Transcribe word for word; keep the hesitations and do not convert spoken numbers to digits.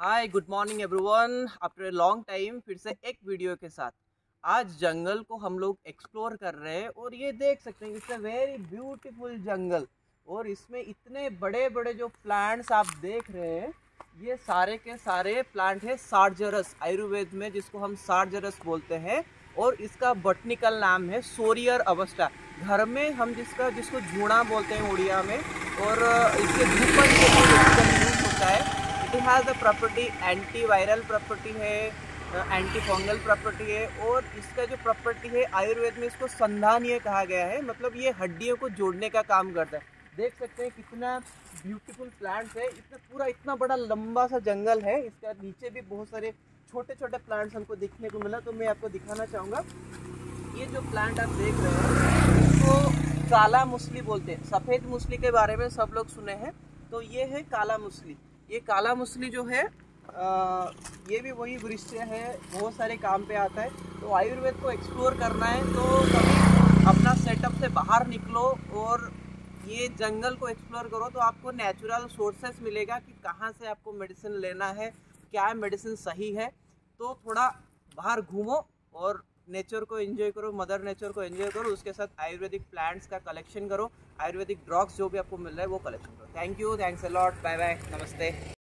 Hi good morning everyone. After a long time फिर से एक वीडियो के साथ आज जंगल को हम लोग एक्सप्लोर कर रहे हैं और ये देख सकते हैं it's a very beautiful jungle. और इसमें इतने बड़े बड़े जो प्लांट्स आप देख रहे हैं ये सारे के सारे प्लांट है सारजरस, आयुर्वेद में जिसको हम सारजरस बोलते हैं। और इसका बॉटनिकल नाम है सोरियर अवस्था। घर में हम जिसका जिसको झूणा बोलते हैं उड़िया में। और इसके धूपन के लिए यूज होता है। It has the property anti viral property है, एंटी फंगल प्रॉपर्टी है। और इसका जो प्रॉपर्टी है आयुर्वेद में इसको संधानीय कहा गया है, मतलब ये हड्डियों को जोड़ने का काम करता है। देख सकते हैं कितना ब्यूटीफुल प्लांट्स है। इतना पूरा इतना बड़ा लंबा सा जंगल है। इसका नीचे भी बहुत सारे छोटे छोटे प्लांट्स हमको दिखने को मिला, तो मैं आपको दिखाना चाहूँगा। ये जो प्लांट आप देख रहे हैं इसको काला मुसली बोलते हैं। सफ़ेद मुसली के बारे में सब लोग सुने हैं, तो ये है काला मुसली। ये काला मुसली जो है आ, ये भी वही वृक्ष है, बहुत सारे काम पे आता है। तो आयुर्वेद को एक्सप्लोर करना है तो कभी अपना सेटअप से बाहर निकलो और ये जंगल को एक्सप्लोर करो, तो आपको नेचुरल सोर्सेस मिलेगा कि कहाँ से आपको मेडिसिन लेना है, क्या मेडिसिन सही है। तो थोड़ा बाहर घूमो और नेचर को एंजॉय करो, मदर नेचर को एंजॉय करो। उसके साथ आयुर्वेदिक प्लांट्स का कलेक्शन करो, आयुर्वेदिक ड्रग्स जो भी आपको मिल रहा है वो कलेक्शन करो। Thank you, thanks a lot, bye bye, नमस्ते।